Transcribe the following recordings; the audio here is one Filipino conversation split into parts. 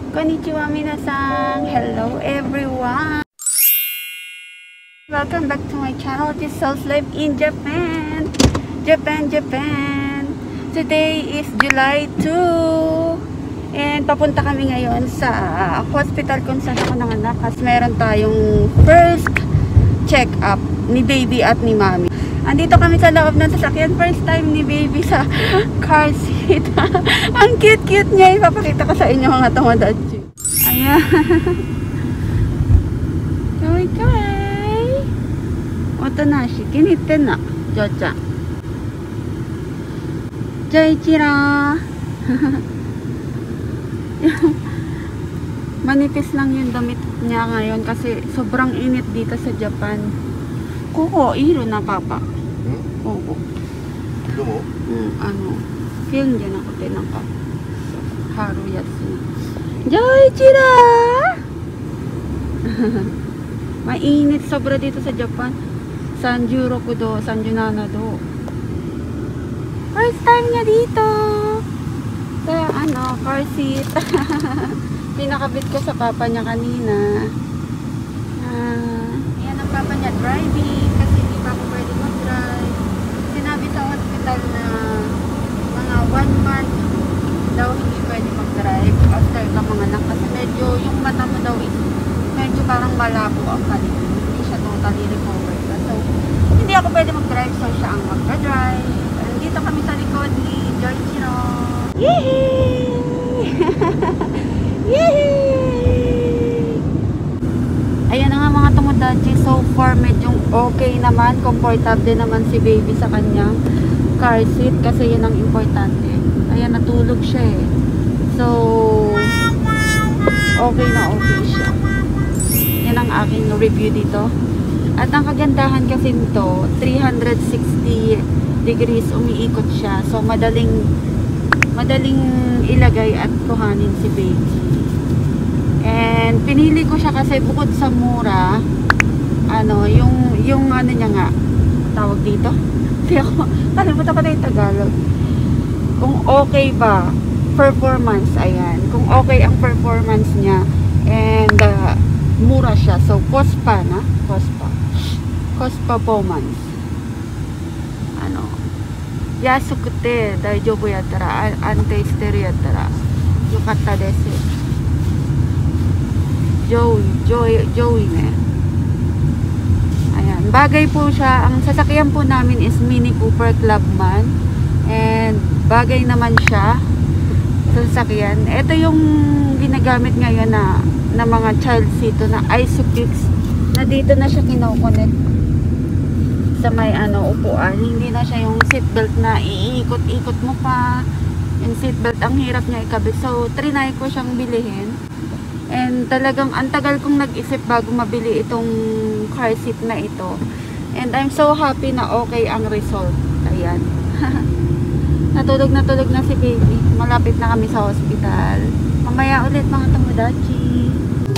Konnichiwa minasan! Hello everyone! Welcome back to my channel, this Soul's Life in Japan! Japan! Today is July 2 and papunta kami ngayon sa hospital kung saan ako nanganak kasi meron tayong first check-up ni baby at ni mommy. Andito kami sa loob ng sasakyan. First time ni baby sa car seat. Ang cute-cute niya. Ipapakita ko sa inyo mga tomodachi. Ayan. Kawai-kawai. Otonashi. Kinite na. Jocha. Jaichira. Manipis lang yung damit niya ngayon kasi sobrang init dito sa Japan. Kuko, iro na papa. Oo. Iro mo? Film dyan ako tinangka. Haru yasu. Jaichira! Mainit sobra dito sa Japan. Sanjuroku do, Sanjunana do. First time niya dito. Sa car seat. Pinakabit ko sa papa niya kanina. Yan ang papa niya driving kasi hindi pa ako pwede mag-drive. Sinabi sa hospital na mga 1 month daw hindi pwede mag-drive after ka manganak kasi medyo yung mata mo daw is medyo parang malabo ang paligid. Hindi siya totally recovered. So, hindi ako pwede mag-drive so siya ang mag-drive. Dito kami sa likod ni Joichiro. Yehey! Yehey! Ayan na nga mga tomodachi, so far medyo okay naman, comfortable naman si baby sa kanyang car seat kasi yun ang importante. Ayan, natulog siya eh. So, okay na okay siya. Yan ang aking review dito. At ang kagandahan kasi nito, 360 degrees umiikot siya. So, madaling ilagay at kuhanin si baby. And pinili ko siya kasi bukod sa mura, yung ano niya nga, tawag dito. Kalimutan ko na yung Tagalog. Kung okay ba, performance, ayan. Kung okay ang performance niya, and mura siya. So, cost performance. Yasukute, daijoubu yattara, ante shiteru yattara, yokatta desu. Joey ne. Ayan, bagay po siya. Ang sasakyan po namin is Mini Cooper Clubman. And bagay naman siya sa sasakyan. Ito yung ginagamit ngayon na mga child seat na Isofix na dito na siya kinokonet sa may upuan. Hindi na siya yung seatbelt na iikot-ikot mo pa. Yung seatbelt ang hirap niya ikabit. So, trinay ko siyang bilihin. And talagang ang tagal kong nag-isip bago mabili itong car seat na ito. And I'm so happy na okay ang result. Ayan. Natulog na si baby. Malapit na kami sa hospital. Mamaya ulit mga tomodachi.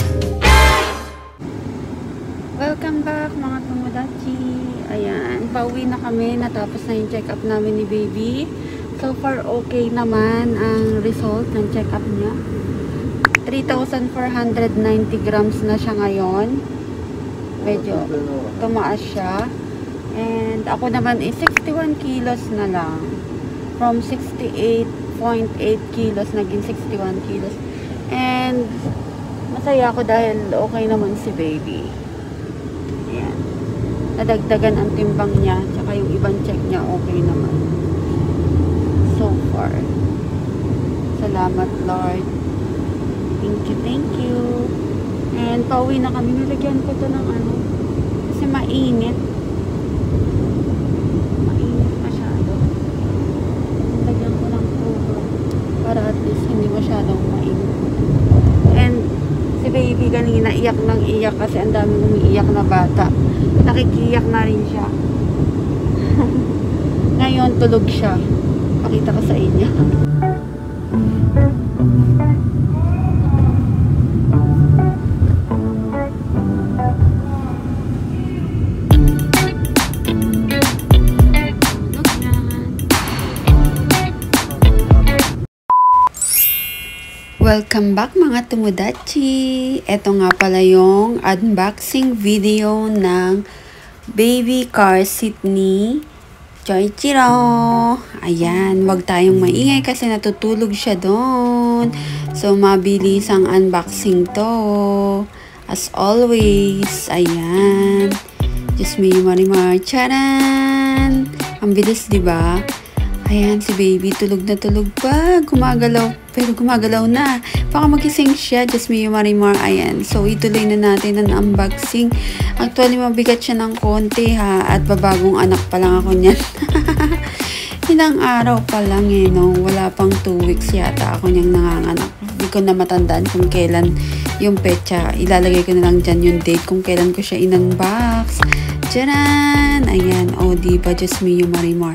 Welcome back mga tomodachi. Ayan, pauwi na kami. Natapos na yung check-up namin ni baby. So far okay naman ang result ng check-up niya. 3,490 grams na siya ngayon. Medyo tumaas siya. And ako naman is 61 kilos na lang. From 68.8 kilos naging 61 kilos. And masaya ako dahil okay naman si baby. Ayan. Nadagdagan ang timbang niya. Tsaka yung ibang check niya okay naman. So far. Salamat Lord. Thank you. And pauwi na kami. Nilagyan ko to ng kasi mainit. Mainit masyado. Nilagyan ko ng cover para at least hindi masyadong mainit. And si baby kanina iyak nang iyak kasi ang daming umiiyak na bata. Nakikiyak na rin siya. Ngayon tulog siya. Pakita ko sa inyo. Welcome back mga Tomodachi! Ito nga pala yung unboxing video ng baby car seat ni Choichiro. Ayan, wag tayong maingay kasi natutulog siya doon. So, mabilis ang unboxing to. As always, ayan. Just me, Marimar. Charan! Ang bilis, diba? Ayan, si baby, tulog na tulog pa. Gumagalaw, pero gumagalaw na. Baka magising siya, just me, Marimar. Ayan, so ituloy na natin ang unboxing. Actually, mabigat siya ng konti ha. At babagong anak pa lang ako niyan. Ilang araw pa lang eh, no? Wala pang 2 weeks yata ako niyang nanganganak. Hindi ko na matandaan kung kailan yung petsa. Ilalagay ko na lang dyan yung date kung kailan ko siya in-unbox. Tcharan! Ayan, oh, diba, just me, Marimar.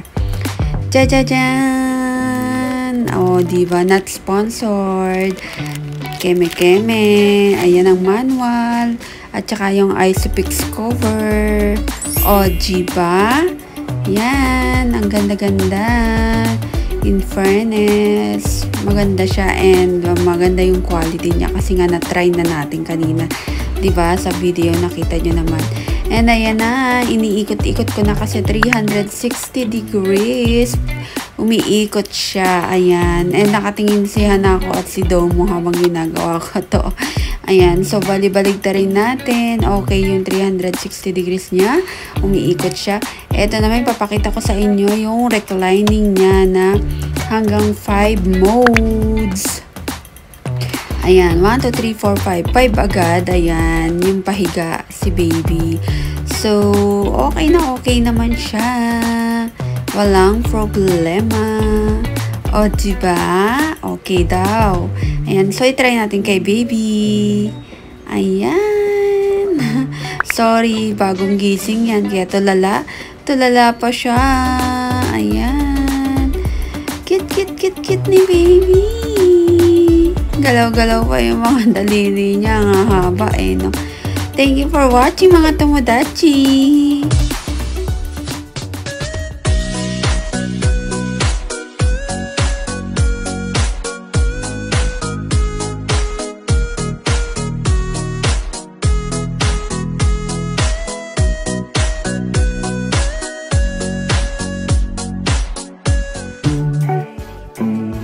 Jajajan! O, diba? Not sponsored. Keme-keme. Ayan ang manual. At saka yung Isopix cover. O, diba? Yan. Ang ganda-ganda. In fairness, maganda siya and maganda yung quality niya kasi nga na-try na natin kanina. Diba? Sa video, nakita nyo naman. And ayan na, iniikot-ikot ko na kasi 360 degrees. Umiikot siya, ayan. And nakatingin si Hanako at si Domo habang ginagawa ko to. Ayan, so bali-balig ta rin natin. Okay, yung 360 degrees niya. Umiikot siya. Ito naman, papakita ko sa inyo yung reclining niya na hanggang 5 modes. Ayan, 1, 2, 3, 4, 5. 5 agad. Ayan, yung pahiga si baby. So, okay naman siya. Walang problema. O, diba? Okay daw. Ayan, so itry natin kay baby. Ayan. Sorry, bagong gising yan. Kaya tulala. Tulala pa siya. Ayan. Cute ni baby. Galaw-galaw pa yung mga daliri niya. Ang haba eh, no? Thank you for watching mga Tomodachi!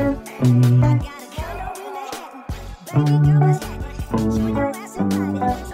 Baby girl,